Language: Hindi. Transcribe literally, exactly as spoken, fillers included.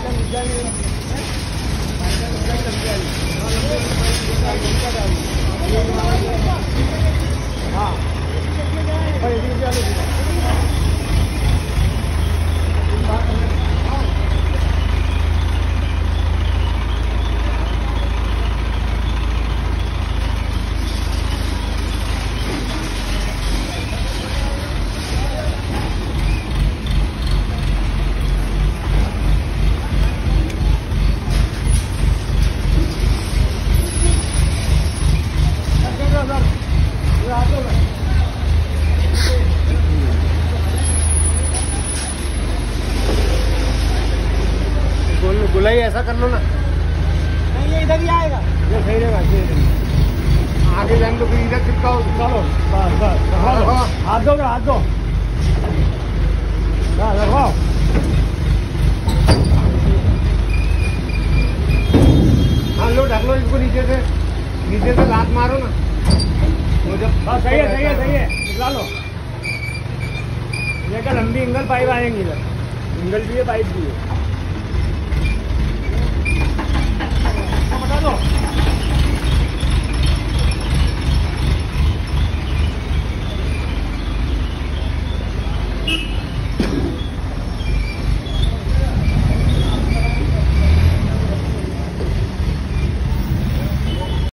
गुलाई ऐसा कर लो ना। नहीं ये इधर ही आएगा, ये सही रहेगा। आगे जाएंगे तो फिर इधर चिपकाओ। चलो बस बस हाथ दो हाथ दो लगाओ। हाँ लो ढक लो इसको नीचे से, नीचे से लात मारो ना। वो जब बस सही है सही है सही है निकाल लो। लेकर लंबी एंगल पाइप आएंगी इधर, एंगल भी है पाइप भी है।